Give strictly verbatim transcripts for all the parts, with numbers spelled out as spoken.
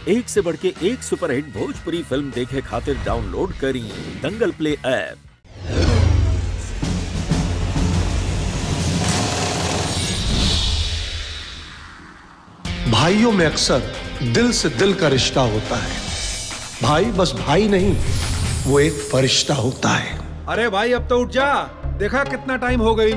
एक से बढ़ के एक सुपरहिट भोजपुरी फिल्म देखे खातिर डाउनलोड करी दंगल प्ले ऐप। भाइयों में अक्सर दिल से दिल का रिश्ता होता है। भाई बस भाई नहीं, वो एक फरिश्ता होता है। अरे भाई अब तो उठ जा, देखा कितना टाइम हो गई।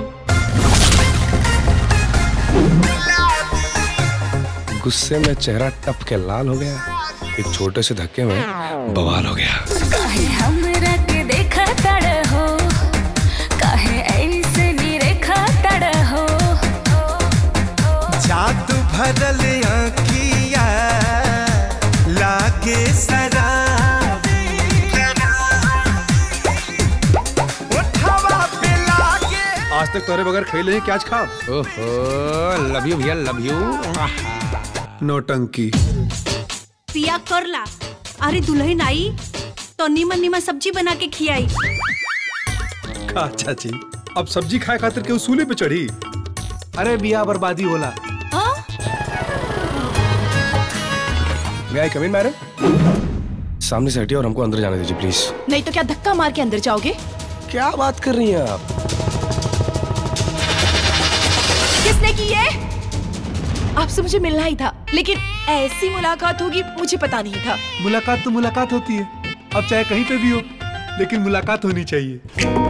गुस्से में चेहरा टप के लाल हो गया, एक छोटे से धक्के में बवाल हो गया। काहे हमरा के देखा तड़ हो, काहे ऐसे निरेखा तड़ हो। जादू भरल आँखिया लागे शराबी, उठावा पे लागे। आज तक तोरे बगैर खेले हैं क्या आज खा? ओहो, लव यू भैया, लव यू। नौटंकी पिया करला। अरे दुल्हन आई तो नीमन नीमन सब्जी बना के खियाई। का चाची, अब सब्जी खाए खातिर क्यों सूली पे चढ़ी? अरे बिया बर्बादी होला। मैं आई कम इन मैडम? सामने से हटिए और हमको अंदर जाने दीजिए प्लीज। नहीं तो क्या धक्का मार के अंदर जाओगे? क्या बात कर रही हैं आप? किसने की ये? आपसे मुझे मिलना ही था, लेकिन ऐसी मुलाकात होगी मुझे पता नहीं था। मुलाकात तो मुलाकात होती है, अब चाहे कहीं पे भी हो, लेकिन मुलाकात होनी चाहिए।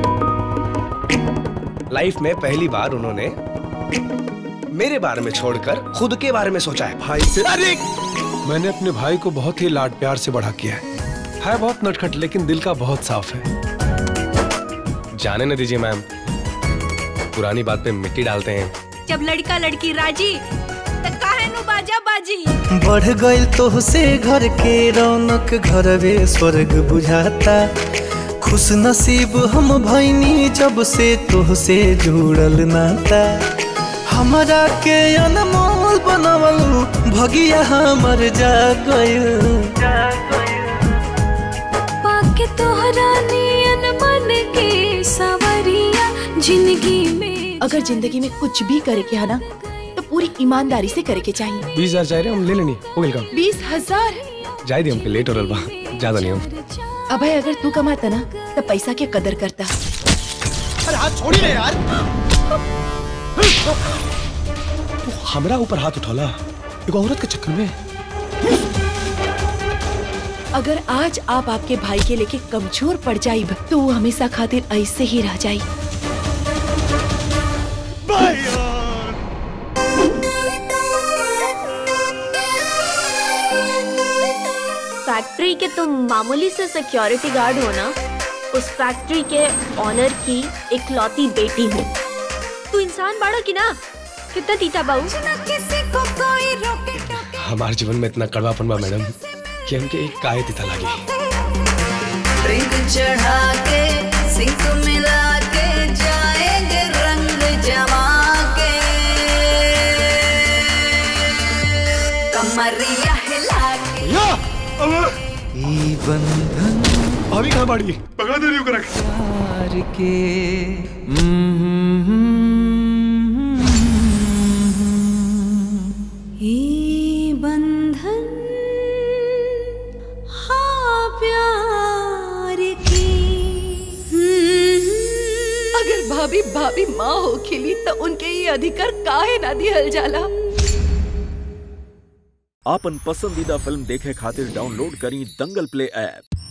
लाइफ में पहली बार उन्होंने मेरे बारे में छोड़कर खुद के बारे में सोचा है। भाई से अरे मैंने अपने भाई को बहुत ही लाड प्यार से बड़ा किया है। है बहुत नटखट लेकिन दिल का बहुत साफ है। जाने न दीजिए मैम, पुरानी बात पे मिट्टी डालते हैं। जब लड़का लड़की राजी तो काहे नु बाजा बाजी। बढ़ गइल तोहसे घर के रौनक, घरवे स्वर्ग बुझाता। खुश नसीब हम भइनी जब से तोहसे जुड़ल नाता। हमरा के अनमोल बनवलू, भगिया हमर जा गइल। पाके तोहरा नियन मन के सवरिया जिंदगी में। अगर जिंदगी में कुछ भी करे के है ना तो पूरी ईमानदारी से करे के चाहिए। बीस हजार चाह रहे हम ले लेनी। वेलकम। बीस हजार जाए दी हमको लेट हो रहा, ज्यादा नहीं हम। अभय अगर तू कमाता ना तो पैसा की कदर करता। अरे हाथ छोड़ी ना यार। तू हमरा ऊपर हाथ उठौला एक औरत के चक्कर में। अगर आज आप आपके भाई के लेके कमजोर पड़ जाई तो वो हमेशा खातिर ऐसे ही रह जाई। फैक्ट्री के तुम मामूली से सिक्योरिटी गार्ड हो ना, उस फैक्ट्री के ऑनर की इकलौती बेटी हूँ। तू इंसान बाड़ा की ना, कितना तीता बाऊ। हमारे जीवन में इतना कड़वापन बा मैडम कि हमके एक काय तीता लगी। ड्रिंक चढ़ा के सिंक मिला के जाएंगे रंग जमा के, कमरिया हिला के। ई बंधन भाभी कहाँ बाड़ी? पकड़ा दे रही हो कर प्यार के। ई बंधन हाँ प्यार की। अगर भाभी भाभी माँ हो खिली तो उनके ये अधिकार काहे ना दिहल जाला। आपन पसंदीदा फिल्म देखे खातिर डाउनलोड करी दंगल प्ले ऐप।